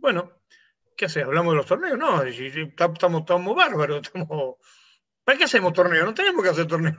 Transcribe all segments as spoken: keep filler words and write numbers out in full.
Bueno, ¿qué haces? ¿Hablamos de los torneos? No, si- si estamos, estamos bárbaros. Estamos... ¿Para qué hacemos torneos? No tenemos que hacer torneos.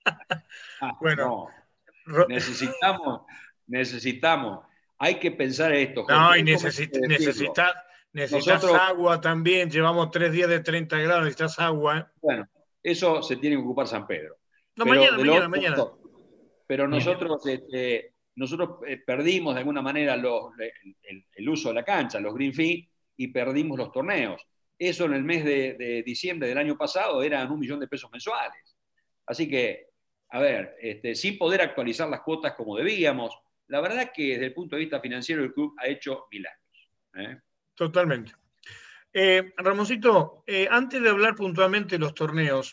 Ah, Bueno, no, Ro- necesitamos, necesitamos. Hay que pensar esto, no, Jorge. y Es conveniente necesita, decirlo. necesitas, necesitas Nosotros, agua también. Llevamos tres días de treinta grados, necesitas agua. ¿Eh? bueno, eso se tiene que ocupar San Pedro. No, Pero mañana, del mañana, otro, mañana. pero Bien. nosotros, este, nosotros eh, perdimos de alguna manera los, el, el, el, uso de la cancha, los green fee, y perdimos los torneos. Eso en el mes de, de diciembre del año pasado eran un millón de pesos mensuales. Así que, a ver, este, sin poder actualizar las cuotas como debíamos, la verdad que desde el punto de vista financiero el club ha hecho milagros. ¿eh? Totalmente. Eh, Ramoncito, eh, antes de hablar puntualmente de los torneos,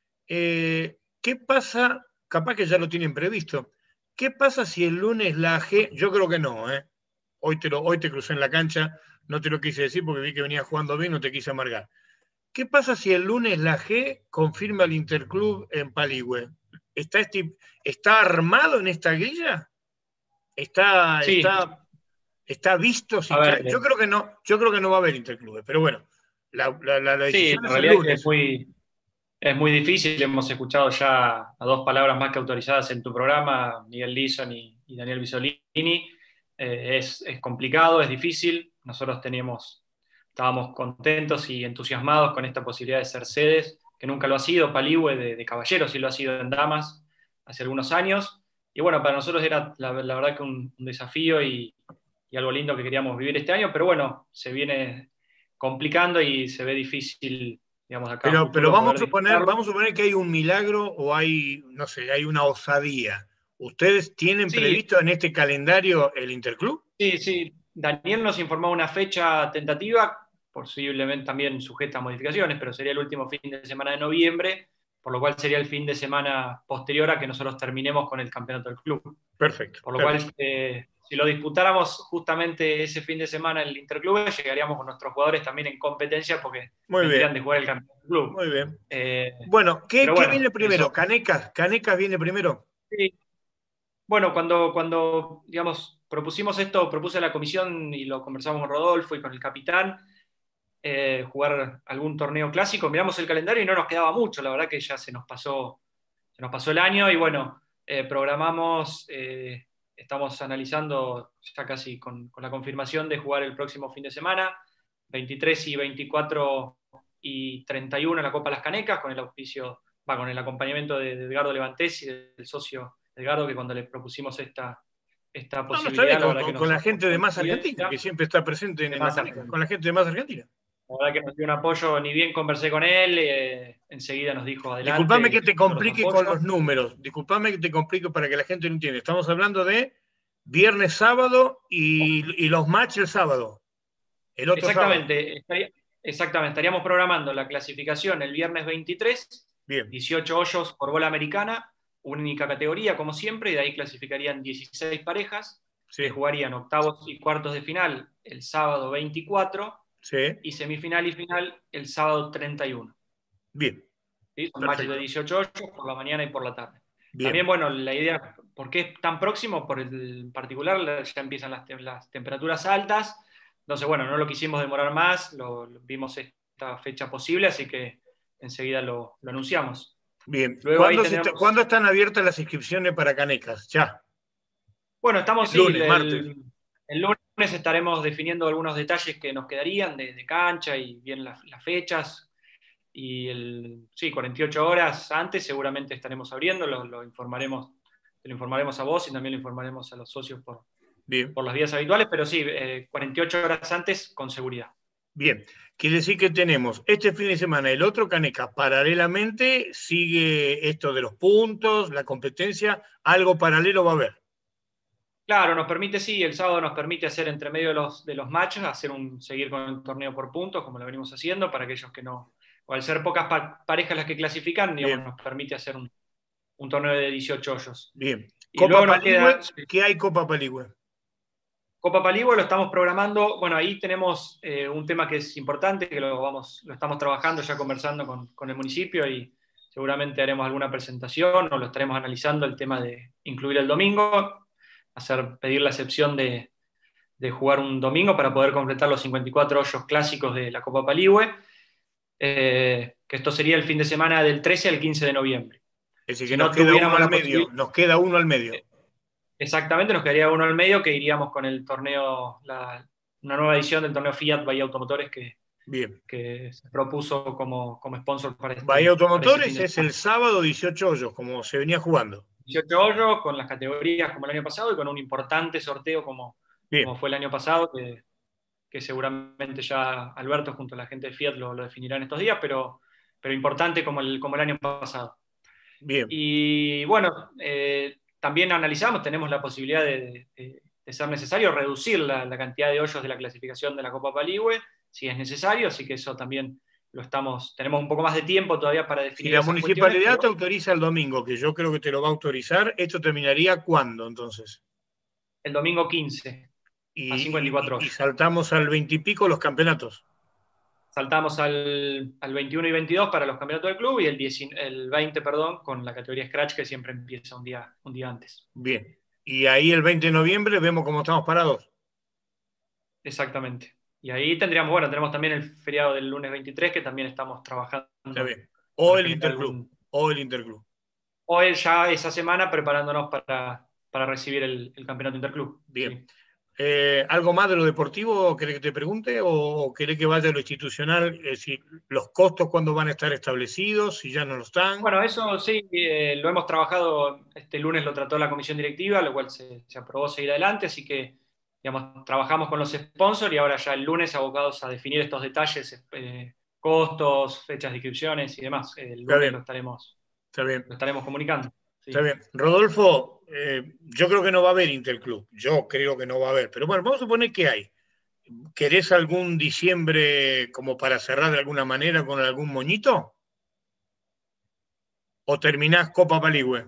eh, ¿qué pasa? Capaz que ya lo tienen previsto. ¿Qué pasa si el lunes la A G, yo creo que no, ¿eh? Hoy te, lo, hoy te crucé en la cancha, no te lo quise decir porque vi que venía jugando bien, no te quise amargar. ¿Qué pasa si el lunes la G confirma el Interclub en Paligüe? ¿Está, este, ¿Está armado en esta grilla? ¿Está, Sí, está, está visto? Si a ver, cae? Yo creo que no, yo creo que no va a haber Interclubes, pero bueno, la, la, la sí, decisión la es el realidad es que es lunes. muy, es muy difícil. Hemos escuchado ya a dos palabras más que autorizadas en tu programa, Miguel Lison y, y Daniel Bisolini. Eh, es, es complicado, es difícil. Nosotros teníamos, estábamos contentos y entusiasmados con esta posibilidad de ser sedes, que nunca lo ha sido. Paligüe de, de caballeros sí lo ha sido en damas hace algunos años. Y bueno, para nosotros era la, la verdad que un, un desafío y, y algo lindo que queríamos vivir este año, pero bueno, se viene complicando y se ve difícil, digamos, acá a Pero, pero futuro vamos poder a suponer, disputarlo. vamos a suponer que hay un milagro o hay, no sé, hay una osadía. ¿Ustedes tienen Sí, previsto en este calendario el Interclub? sí, sí. Daniel nos informó una fecha tentativa, posiblemente también sujeta a modificaciones, pero sería el último fin de semana de noviembre, por lo cual sería el fin de semana posterior a que nosotros terminemos con el campeonato del club. Perfecto, Por lo cual, perfecto. eh, si lo disputáramos justamente ese fin de semana en el Interclub, llegaríamos con nuestros jugadores también en competencia porque Muy vendrían bien, de jugar el campeonato del club. muy bien. Eh, Bueno, ¿qué, pero qué bueno, viene primero? eso. ¿Canecas? ¿Canecas viene primero? Sí. Bueno, cuando, cuando, digamos, propusimos esto, propuse a la comisión y lo conversamos con Rodolfo y con el capitán, eh, jugar algún torneo clásico, miramos el calendario y no nos quedaba mucho, la verdad que ya se nos pasó, se nos pasó el año y bueno, eh, programamos, eh, estamos analizando ya casi con, con la confirmación de jugar el próximo fin de semana, veintitrés y veinticuatro y treinta y uno en la Copa Las Canecas, con el auspicio, va, con el acompañamiento de, de Edgardo Levantés y del socio Edgardo, que cuando le propusimos esta, esta No, no está bien, posibilidad, la con, verdad que con- nos con la gente apoyó de Más enseguida, Argentina, que siempre está presente en, de en la más Caneca, Argentina. con la gente de Más Argentina. La verdad que nos dio un apoyo, ni bien conversé con él, eh, enseguida nos dijo Disculpame que adelante, te yo los complique con apoyo. los números, disculpame que te complique para que la gente lo entienda. Estamos hablando de viernes, sábado y, y los matches el sábado, el otro sábado. Exactamente, estaría- exactamente, estaríamos programando la clasificación el viernes veintitrés, Bien, dieciocho hoyos por bola americana, única categoría como siempre, y de ahí clasificarían dieciséis parejas que sí, jugarían octavos y cuartos de final el sábado veinticuatro sí, y semifinal y final el sábado treinta y uno. bien, ¿Sí? Son matches de perfecto, dieciocho hoyos por la mañana y por la tarde. También, bien. bueno, la idea, ¿por qué es tan próximo? Por el en particular, ya empiezan las, las temperaturas altas. Entonces, bueno, no lo quisimos demorar más, lo, lo vimos esta fecha posible, así que enseguida lo, lo anunciamos. Bien. Luego ahí ¿Cuándo, se está- tenemos, ¿cuándo están abiertas las inscripciones para Canecas? Ya. bueno, estamos, El sí, lunes, martes. el, el lunes estaremos definiendo algunos detalles que nos quedarían de, de cancha y bien las, las fechas. Y el, sí, cuarenta y ocho horas antes seguramente estaremos abriendo, lo, lo informaremos, te lo informaremos a vos y también lo informaremos a los socios por, Bien, por las vías habituales, pero sí, eh, cuarenta y ocho horas antes con seguridad. bien. Quiere decir que tenemos este fin de semana el otro Canecas. Paralelamente sigue esto de los puntos, la competencia, algo paralelo va a haber. Claro, nos permite, sí, el sábado nos permite hacer entre medio de los, de los matches, hacer un, seguir con el torneo por puntos, como lo venimos haciendo, para aquellos que no, o al ser pocas pa parejas las que clasifican, digamos, Bien, nos permite hacer un, un torneo de dieciocho hoyos. bien. Y Copa luego nos Paligüe, queda, ¿qué hay Copa Paligüe? Copa Paligua lo estamos programando, bueno, ahí tenemos eh, un tema que es importante, que lo, vamos, lo estamos trabajando, ya conversando con, con el municipio y seguramente haremos alguna presentación o lo estaremos analizando el tema de incluir el domingo, hacer, pedir la excepción de, de jugar un domingo para poder completar los cincuenta y cuatro hoyos clásicos de la Copa Paligüe, eh, que esto sería el fin de semana del trece al quince de noviembre. Es decir, Si que no nos queda uno tuviéramos al la medio, posibilidad, nos queda uno al medio. exactamente, nos quedaría uno al medio, que iríamos con el torneo, la, una nueva edición del torneo Fiat Bahía Automotores que, Bien. que se propuso como, como sponsor para Bahía este, para ese fin Automotores de es semana. el sábado dieciocho hoyos, como se venía jugando. dieciocho hoyos, con las categorías como el año pasado y con un importante sorteo como, como Bien. fue el año pasado, que, que seguramente ya Alberto junto a la gente de Fiat lo, lo definirá en estos días, pero, pero importante como el, como el año pasado. Bien. Y bueno, eh, también analizamos, tenemos la posibilidad de, de, de ser necesario reducir la, la, cantidad de hoyos de la clasificación de la Copa Paligüe, si es necesario, así que eso también lo estamos, tenemos un poco más de tiempo todavía para Si definir la esas cuestiones. municipalidad Pero te autoriza el domingo, que yo creo que te lo va a autorizar, ¿esto terminaría cuándo entonces? El domingo quince, Y, a cincuenta y cuatro y, y hoyos. saltamos al veinte y pico los campeonatos. Saltamos al, al veintiuno y veintidós para los campeonatos del club y el, diez, el veinte, perdón, con la categoría Scratch, que siempre empieza un día, un día antes. Bien. Y ahí el veinte de noviembre vemos cómo estamos parados. Exactamente. Y ahí tendríamos, bueno, tenemos también el feriado del lunes veintitrés, que también estamos trabajando. Está bien. O para el generar Interclub. algún... O el Interclub. O ya esa semana preparándonos para, para recibir el, el campeonato interclub. Bien. Sí. Eh, ¿Algo más de lo deportivo querés que te pregunte o querés que vaya a lo institucional? Es decir, los costos, ¿cuándo van a estar establecidos? Si ya no lo están. Bueno, eso sí, eh, lo hemos trabajado, este lunes lo trató la comisión directiva, lo cual se, se aprobó seguir adelante, así que digamos, trabajamos con los sponsors y ahora ya el lunes abocados a definir estos detalles, eh, costos, fechas de inscripciones y demás. El Está lunes bien. lo estaremos, Está bien. lo estaremos comunicando. Sí. Está bien. Rodolfo, eh, yo creo que no va a haber Interclub. Yo creo que no va a haber. Pero bueno, vamos a suponer que hay. ¿Querés algún diciembre como para cerrar de alguna manera con algún moñito? ¿O terminás Copa Paligüe?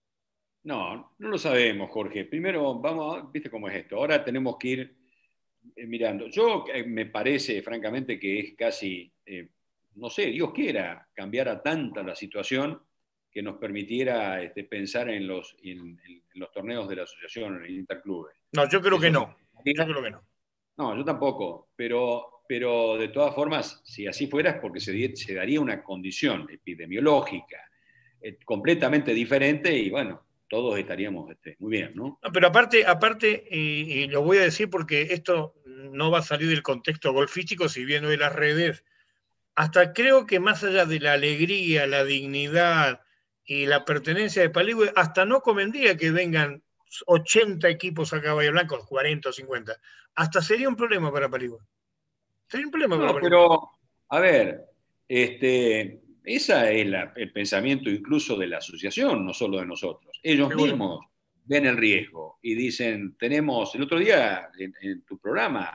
No, no lo sabemos, Jorge. Primero, vamos, a, viste cómo es esto. Ahora tenemos que ir eh, mirando. Yo eh, me parece, francamente, que es casi, eh, no sé, Dios quiera, cambiar a tanta la situación que nos permitiera este, pensar en los, en, en los torneos de la asociación, en el interclubes. No, yo creo Eso que no. sí. Yo creo que no. No, yo tampoco, pero, pero de todas formas, si así fuera es porque se, se daría una condición epidemiológica eh, completamente diferente y bueno, todos estaríamos este, muy bien, ¿no? No, pero aparte, aparte y, y lo voy a decir porque esto no va a salir del contexto golfístico, si bien hoy las redes, hasta creo que más allá de la alegría, la dignidad y la pertenencia de Paligüe, hasta no convendría que vengan ochenta equipos acá a Bahía Blanca, cuarenta o cincuenta. Hasta sería un problema para Paligüe. Sería un problema para No, Paligüe. pero, a ver, este, ese es la, el pensamiento incluso de la asociación, no solo de nosotros. Ellos Seguro. mismos ven el riesgo y dicen, tenemos, el otro día en, en tu programa,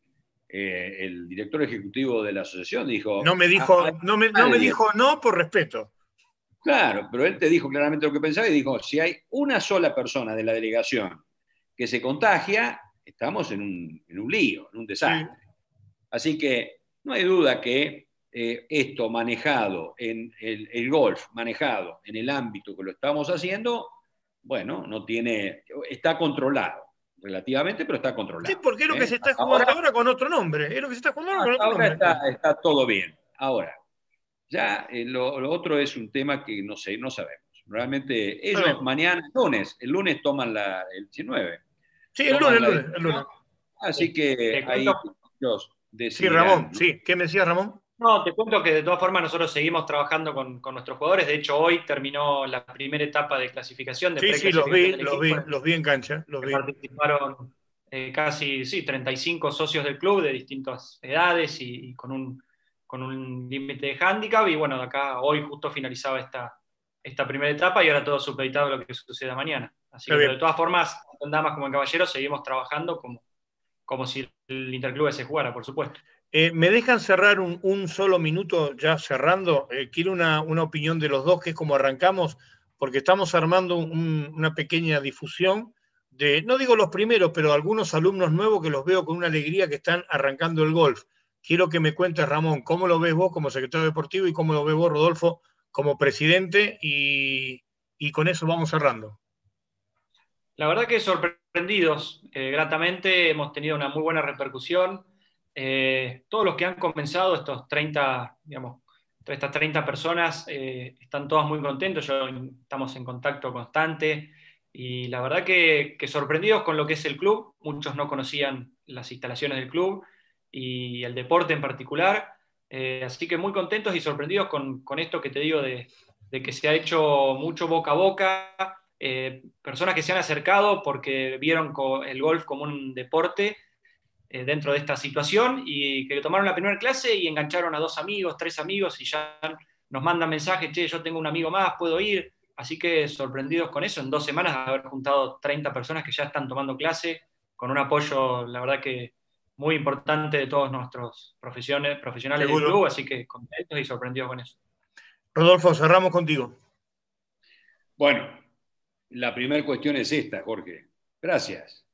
eh, el director ejecutivo de la asociación dijo... No me dijo, "Ah, no me, no me dijo no por respeto. Claro, pero él te dijo claramente lo que pensaba y dijo, si hay una sola persona de la delegación que se contagia, estamos en un, en un lío, en un desastre. Sí. Así que no hay duda que eh, esto manejado en el, el golf, manejado en el ámbito que lo estamos haciendo, bueno, no tiene, está controlado relativamente, pero está controlado. Sí, porque es lo ¿eh? que se está hasta jugando ahora, ahora con otro nombre. Es lo que se está jugando ahora con otro ahora nombre. Está, está todo bien. Ahora, ya eh, lo, lo, otro es un tema que no sé, no sabemos. Realmente ellos mañana, el lunes, el lunes toman la, el diecinueve. Sí, el lunes, el lunes, el lunes. Así que ahí ellos decidirán. Sí, Ramón, ¿no? sí. ¿Qué me decía Ramón? No, te cuento que de todas formas nosotros seguimos trabajando con, con nuestros jugadores. De hecho, hoy terminó la primera etapa de clasificación, de sí, sí, los vi, los vi, los vi en cancha. Los vi. Participaron eh, casi sí, treinta y cinco socios del club de distintas edades y, y con un, con un límite de hándicap. Y bueno, acá hoy justo finalizaba esta, esta primera etapa y ahora todo supeditado a lo que suceda mañana. Así que de todas formas, en damas como en caballeros, seguimos trabajando como, como si el interclube se jugara, por supuesto. Eh, ¿Me dejan cerrar un, un, solo minuto ya cerrando? Eh, quiero una, una opinión de los dos, que es como arrancamos, porque estamos armando un, una pequeña difusión de, no digo los primeros, pero algunos alumnos nuevos que los veo con una alegría que están arrancando el golf. Quiero que me cuentes, Ramón, cómo lo ves vos como secretario deportivo y cómo lo ves vos, Rodolfo, como presidente, y, y con eso vamos cerrando. La verdad que sorprendidos, eh, gratamente, hemos tenido una muy buena repercusión. Eh, todos los que han comenzado, estos treinta, digamos, estas treinta personas, eh, están todas muy contentos, yo, estamos en contacto constante y la verdad que, que sorprendidos con lo que es el club. Muchos no conocían las instalaciones del club y el deporte en particular, eh, así que muy contentos y sorprendidos con, con esto que te digo de, de que se ha hecho mucho boca a boca. Eh, personas que se han acercado porque vieron el golf como un deporte, eh, dentro de esta situación, y que tomaron la primera clase y engancharon a dos amigos, tres amigos, y ya nos mandan mensajes: che, yo tengo un amigo más, puedo ir. Así que sorprendidos con eso, en dos semanas de haber juntado treinta personas que ya están tomando clase, con un apoyo, la verdad que muy importante de todos nuestros profesiones, profesionales del Seguro. club, así que contentos y sorprendidos con eso. Rodolfo, cerramos contigo. Bueno, la primera cuestión es esta, Jorge. Gracias.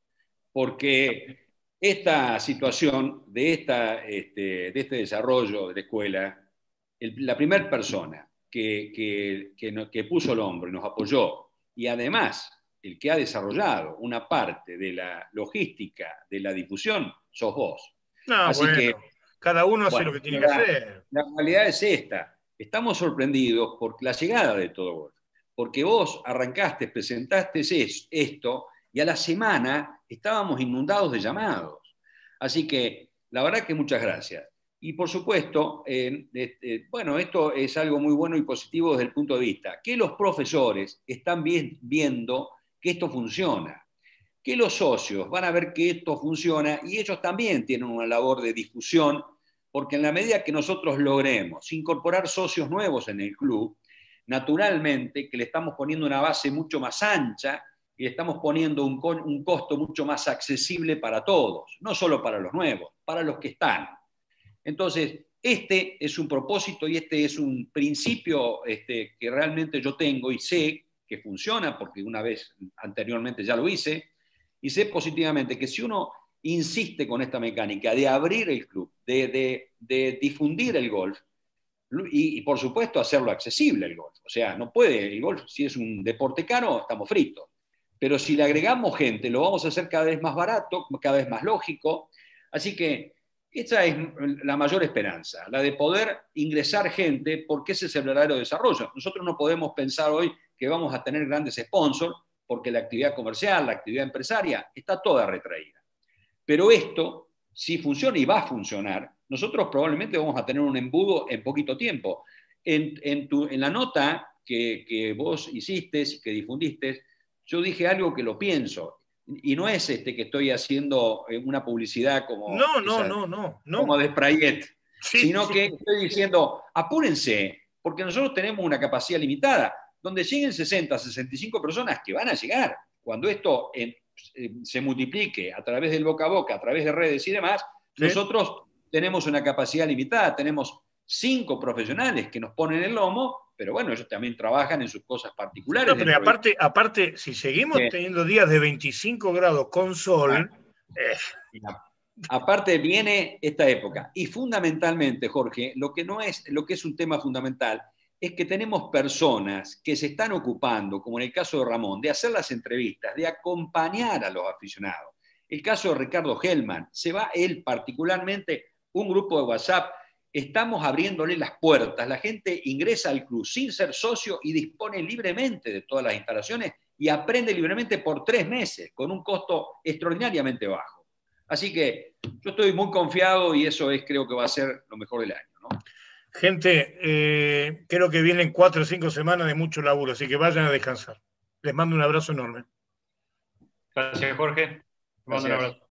Porque esta situación de, esta, este, de este desarrollo de la escuela, el, la primera persona que, que, que, no, que puso el hombro y nos apoyó, y además el que ha desarrollado una parte de la logística de la difusión, sos vos. No, Así bueno, que, cada uno hace bueno, lo que tiene que la, hacer. la realidad es esta. Estamos sorprendidos por la llegada de Todo Golf, porque vos arrancaste, presentaste esto, y a la semana estábamos inundados de llamados. Así que, la verdad que muchas gracias. Y por supuesto, eh, eh, bueno, esto es algo muy bueno y positivo desde el punto de vista que los profesores están bien, viendo que esto funciona, que los socios van a ver que esto funciona y ellos también tienen una labor de difusión, porque en la medida que nosotros logremos incorporar socios nuevos en el club, naturalmente que le estamos poniendo una base mucho más ancha y le estamos poniendo un, un costo mucho más accesible para todos, no solo para los nuevos, para los que están. Entonces, este es un propósito y este es un principio este, que realmente yo tengo y sé que funciona, porque una vez anteriormente ya lo hice, y sé positivamente que si uno insiste con esta mecánica de abrir el club, de, de, de difundir el golf, y, y por supuesto hacerlo accesible el golf. O sea, no puede, el golf, si es un deporte caro, estamos fritos. Pero si le agregamos gente, lo vamos a hacer cada vez más barato, cada vez más lógico. Así que esa es la mayor esperanza, la de poder ingresar gente, porque ese es el verdadero desarrollo. Nosotros no podemos pensar hoy que vamos a tener grandes sponsors, porque la actividad comercial, la actividad empresaria, está toda retraída. Pero esto, si funciona y va a funcionar, nosotros probablemente vamos a tener un embudo en poquito tiempo. En, en, tu, en la nota que, que vos hiciste y que difundiste, yo dije algo que lo pienso. Y no es este que estoy haciendo una publicidad como, No, no, esa, no, no, no. como de Sprayet, sí, sino sí. que estoy diciendo, apúrense, porque nosotros tenemos una capacidad limitada, donde lleguen sesenta, sesenta y cinco personas que van a llegar. Cuando esto en, eh, se multiplique a través del boca a boca, a través de redes y demás, sí. Nosotros tenemos una capacidad limitada, tenemos cinco profesionales que nos ponen el lomo, pero bueno, ellos también trabajan en sus cosas particulares. No, pero aparte, de... aparte, si seguimos sí. teniendo días de veinticinco grados con sol... Eh. Aparte viene esta época. Y fundamentalmente, Jorge, lo que, no es, lo que es un tema fundamental es que tenemos personas que se están ocupando, como en el caso de Ramón, de hacer las entrevistas, de acompañar a los aficionados. El caso de Ricardo Hellman, se va él particularmente, un grupo de WhatsApp, estamos abriéndole las puertas, la gente ingresa al club sin ser socio y dispone libremente de todas las instalaciones y aprende libremente por tres meses, con un costo extraordinariamente bajo. Así que yo estoy muy confiado y eso es, creo que va a ser lo mejor del año, ¿no? Gente, eh, creo que vienen cuatro o cinco semanas de mucho laburo, así que vayan a descansar. Les mando un abrazo enorme. Gracias, Jorge. Te mando un abrazo.